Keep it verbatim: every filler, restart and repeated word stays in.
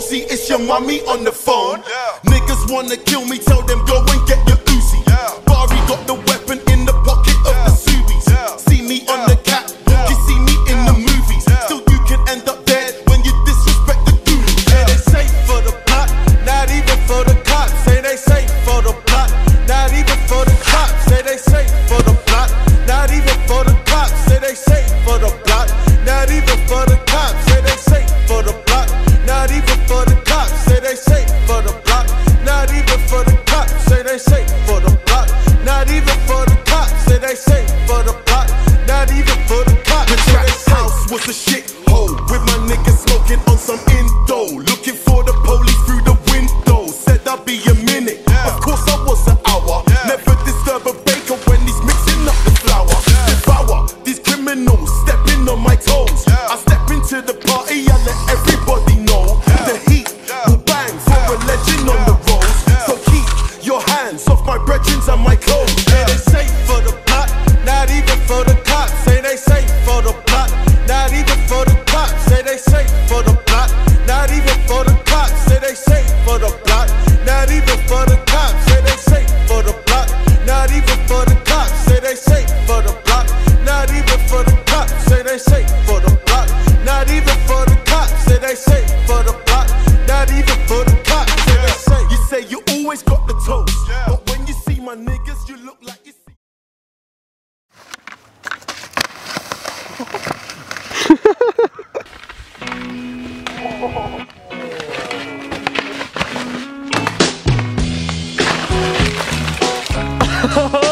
Bossy, it's your mummy on the phone. Niggas wanna kill me, tell them go and get your Uzi. Barry got the weapon in the pocket of the Subies. See me on the catwalk, you see me in the movies. Still you can end up dead when you disrespect the goonies. Say they safe for the plot, not even for the cops. Say they safe for the plot, not even for the cops. Say they safe for the plot, not even for the cops. Say they safe for the plot, not even for the cops. Say they safe for the plot, not even for the cops. Say they safe for the plot, not even for the cops. Say they safe for the plot, not even for the cops. Say they safe for the plot, not even for the cops. The trap house was a shit hole with my niggas smoking on some Indo, looking for the police through the window. Said I'd be a minute, of course I was an hour. Never disturb a baker when he's mixing up the flour. Devour these criminals stepping on my toes. I step into the party, I let everybody know the heat will bang for a legend on the rolls. So keep your hands off my brethrens and my clothes. Say they safe for the plot, not even for the cops. Say they safe for the plot, not even for the cops. Say they safe for the plot, not even for the cops. Say they safe for the plot, not even for the cops. Say they safe for the plot, not even for the cops. Say they safe for the plot, not even for the cops. Say they safe for the plot, not even for the cops. Say they safe for the plot, not even for the cops. Say they safe. You say you always got the toast, but when you see my niggas, you look like you see. Oh